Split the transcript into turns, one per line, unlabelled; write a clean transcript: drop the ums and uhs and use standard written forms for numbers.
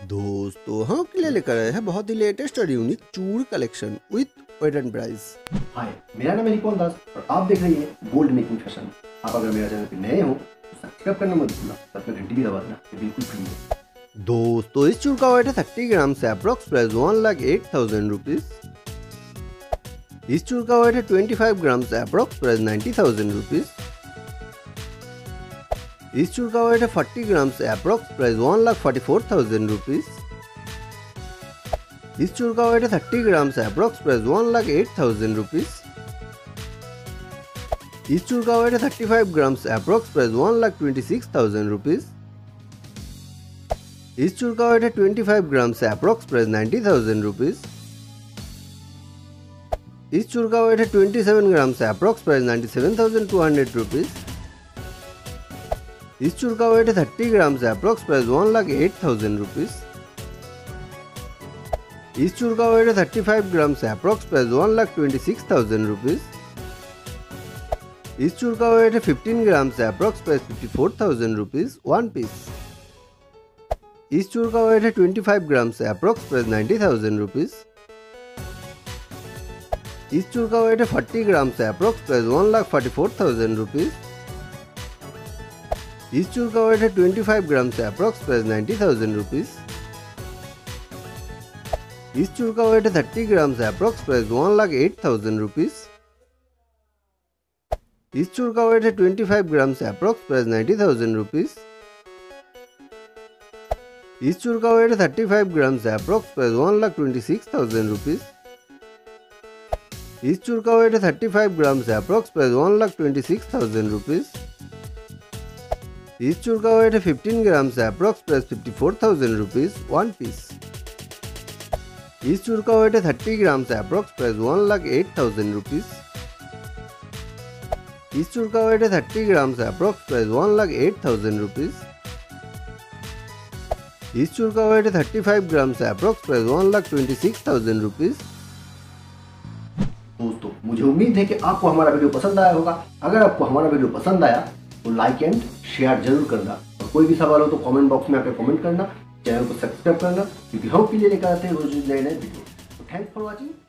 दोस्तों हम आपके लिए लेकर आए हैं बहुत ही लेटेस्ट और यूनिक चूड़ collection with weight and price.
Hi, मेरा नाम है रिपॉन दास और आप देख रही हैं गोल्ड मेकिंग फैशन। आप अगर मेरे चैनल पे नए हो तो सब्सक्राइब करना मत भूलना, साथ में घंटी भी दबा देना, ये बिल्कुल फ्री है।
दोस्तों इस चूड़ का वेट है 30 ग्राम से अप्रोक्स प्राइस 1,08,000 रुपीज। इस चूड़ का वेट है 25 ग्राम से अप्रोक्स प्राइस 90,000 रुपीज। इस चूड़ का वेट है 40 ग्राम से अप्रोक्स प्राइस 1,44,000 रुपीज। इस चूड़ का वेट है 30 ग्राम से अप्रोक्स प्राइस 1,08,000 रुपीज। इस चूड़ का वेट है 35 ग्राम से अप्रोक्स प्राइस 1,26,000 रुपीज। इस चूड़ का वेट है 25 ग्राम से अप्रोक्स प्राइस 90,000 रुपीज। इस चूड़ का वेट है 27 ग्राम से अप्रोक्स प्राइस 97,200 रुपीज। इस चूड़ का वेट है 30 ग्राम से अप्रोक्स प्राइस 1,08,000 रुपीज। इस चूड़ का वेट है 35 ग्राम से अप्रोक्स प्राइस 1,26,000 रुपीज। इस चूड़ का वेट है 15 ग्राम से अप्रोक्स प्राइस 54,000 रुपीज 1 पीस। इस चूड़ का वेट है 25 ग्राम से अप्रोक्स प्राइस 90,000 रुपीज। इस चूड़ का वेट है 40 ग्राम से अप्रोक्स प्राइस 1,44,000 रुपीज। इस चूड़ का वेट है 25 ग्राम से अप्रोक्स प्राइस 90,000 रुपीज। इस चूड़ का वेट है 30 ग्राम से अप्रोक्स प्राइस 1,08,000 रुपीज। इस चूड़ का वेट है 25 ग्राम से अप्रोक्स प्राइस 90,000 रुपीज। इस चूड़ का वेट है 35 ग्राम से अप्रोक्स प्राइस 1,26,000 रुपीज। इस चूड़ का वेट है 35 ग्राम से अप्रोक्स प्राइस 1,26,000 रुपीज। इस चूड़ का वेट है 15 ग्राम से अप्रोक्स प्राइस 54,000 रुपीज 1 पीस। इस चूड़ का वेट है 30 ग्राम से अप्रोक्स प्राइस 1,08,000 रुपीज। इस चूड़ का वेट है 30 ग्राम से अप्रोक्स प्राइस 1,08,000 रुपीज। इस चूड़ का वेट है 35 ग्राम से अप्रोक्स प्राइस 1,26,000 रुपीज।
दोस्तों मुझे उम्मीद है कि आपको हमारा वीडियो पसंद आया होगा। अगर आपको हमारा वीडियो पसंद आया तो लाइक एंड शेयर जरूर करना, और कोई भी सवाल हो तो कमेंट बॉक्स में आकर कमेंट करना, चैनल को सब्सक्राइब करना, क्योंकि हम आपके लिए लेकर आते हैं रोज नए नए वीडियो। तो थैंक्स फॉर वॉचिंग।